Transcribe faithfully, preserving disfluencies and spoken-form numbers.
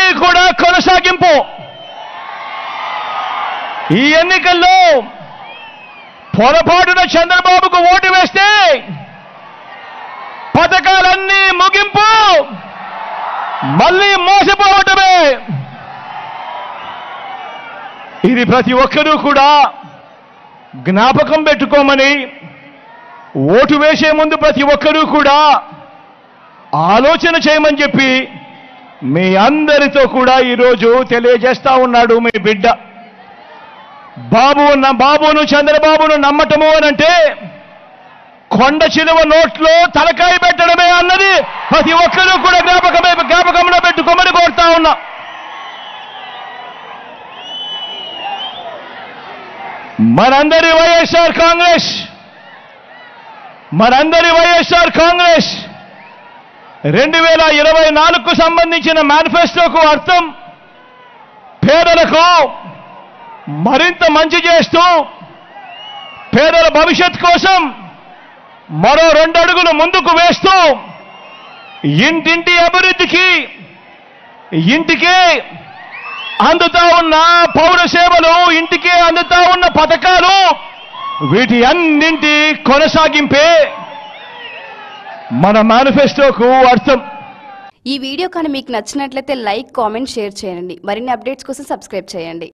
కూడా కొనసాగింపు. ఈ ఎన్నికల్లో పొరపాటున చంద్రబాబుకు ఓటు వేస్తే పథకాలన్నీ ముగింపు, మళ్ళీ మోసపోవటమే. ఇది ప్రతి ఒక్కరూ కూడా జ్ఞాపకం పెట్టుకోమని, ఓటు వేసే ముందు ప్రతి ఒక్కరూ కూడా ఆలోచన చేయమని చెప్పి మీ అందరితో కూడా ఈరోజు తెలియజేస్తా ఉన్నాడు మీ బిడ్డ. బాబు బాబును చంద్రబాబును నమ్మటము అనంటే కొండ చిలువ నోట్లో తలకాయ పెట్టడమే అన్నది ప్రతి ఒక్కరూ కూడా జ్ఞాపకమే జ్ఞాపకంలో పెట్టుకోమని కోరుతా ఉన్నా. మనందరి వైఎస్ఆర్ కాంగ్రెస్ మనందరి వైఎస్ఆర్ కాంగ్రెస్ రెండు వేల ఇరవై నాలుగుకు సంబంధించిన మేనిఫెస్టోకు అర్థం పేదలకు మరింత మంచి చేస్తూ పేదల భవిష్యత్ కోసం మరో రెండు అడుగులు ముందుకు వేస్తూ ఇంటింటి అభివృద్ధికి, ఇంటికే అందుతా ఉన్న పౌర సేవలు, ఇంటికే అందుతా ఉన్న పథకాలు, వీటి అన్నింటి కొనసాగింపే మన మేనిఫెస్టోకు అర్థం. ఈ వీడియో కానీ మీకు నచ్చినట్లయితే లైక్, కామెంట్, షేర్ చేయండి. మరిన్ని అప్డేట్స్ కోసం సబ్స్క్రైబ్ చేయండి.